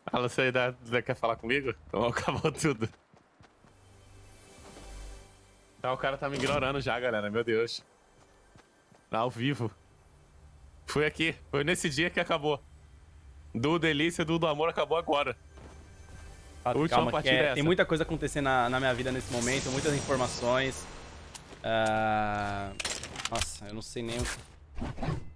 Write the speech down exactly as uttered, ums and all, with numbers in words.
Fala, você ainda, ainda quer falar comigo? Então acabou tudo. Tá, o cara tá me ignorando já, galera. Meu Deus. Ao vivo. Foi aqui. Foi nesse dia que acabou. Do Delícia, do, do Amor acabou agora. Ah, Última calma, que partida é, é essa. tem muita coisa acontecendo na, na minha vida nesse momento, muitas informações. Ah, nossa, eu não sei nem o